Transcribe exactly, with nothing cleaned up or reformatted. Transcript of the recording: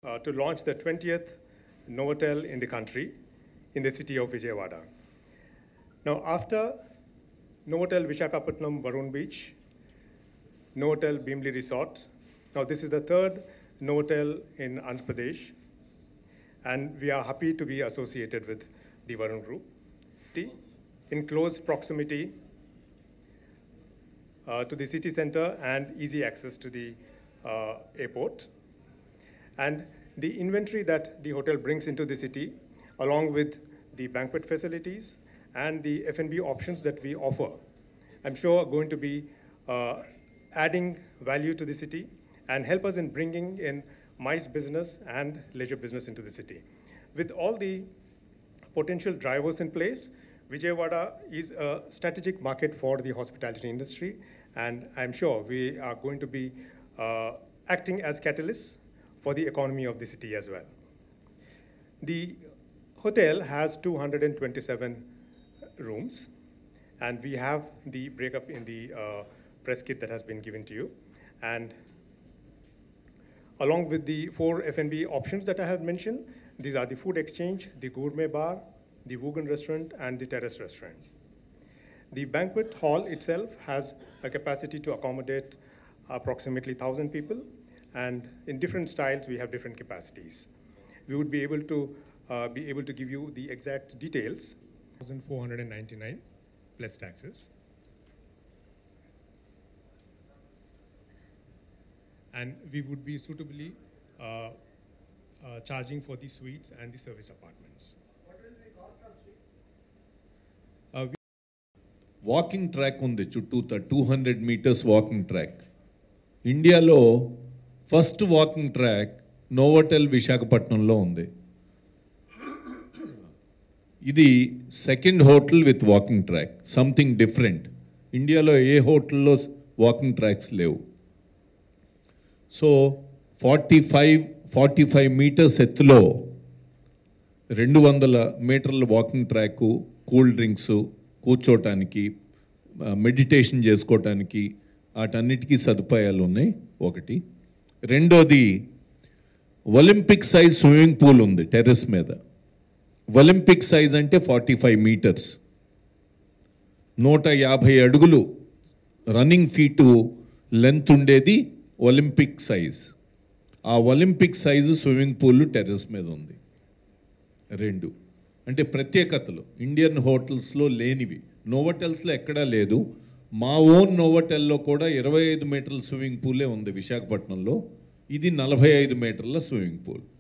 uh, to launch the twentieth Novotel in the country, in the city of Vijayawada. Now, after Novotel Visakhapatnam Varun Beach, Novotel Bimli Resort, now this is the third Novotel in Andhra Pradesh, and we are happy to be associated with the Varun Group. In close proximity uh, to the city center and easy access to the uh, airport. And the inventory that the hotel brings into the city, along with the banquet facilities and the F and B options that we offer, I'm sure are going to be uh, adding value to the city and help us in bringing in MICE business and leisure business into the city. With all the potential drivers in place, Vijayawada is a strategic market for the hospitality industry, and I'm sure we are going to be uh, acting as catalysts for the economy of the city as well. The hotel has two hundred twenty-seven rooms, and we have the breakup in the uh, press kit that has been given to you. And along with the four F and B options that I have mentioned, these are the food exchange, the gourmet bar, the Wogan restaurant, and the terrace restaurant. The banquet hall itself has a capacity to accommodate approximately one thousand people, and in different styles, we have different capacities. We would be able to uh, be able to give you the exact details. one thousand four hundred ninety-nine plus taxes. And we would be suitably uh, uh, charging for the suites and the service apartments. What will be the cost of suite? Uh, walking track ఉంది చుట్టూత two hundred metres walking track. ఇండియాలో first walking track Novotel విశాఖపట్నంలో ఉంది. ఇది second hotel with walking track, something different. ఇండియాలో ఏ హోటల్లో walking tracks లేవు. So forty five forty five metres ఎత్తులో రెండు వందల మీటర్ల వాకింగ్ ట్రాక్, కూల్ డ్రింక్స్, కూర్చోటానికి, మెడిటేషన్ చేసుకోవటానికి, వాటన్నిటికీ సదుపాయాలు ఉన్నాయి ఒకటి. రెండోది ఒలింపిక్ సైజ్ స్విమ్మింగ్ పూల్ ఉంది టెర్రస్ మీద. ఒలింపిక్ సైజ్ అంటే ఫార్టీ ఫైవ్ మీటర్స్, నూట యాభై అడుగులు రన్నింగ్ ఫీటు లెంత్ ఉండేది ఒలింపిక్ సైజ్. ఆ Olympic size swimming pool terrace మీద ఉంది. రెండు అంటే ప్రత్యేకతలు ఇండియన్ హోటల్స్లో లేనివి, నోవోటెల్స్లో ఎక్కడా లేదు. మా ఓన్ నోవోటెల్లో కూడా ఇరవై ఐదు మీటర్ల స్విమ్మింగ్ పూలే ఉంది విశాఖపట్నంలో. ఇది నలభై ఐదు మీటర్ల స్విమ్మింగ్ పూల్.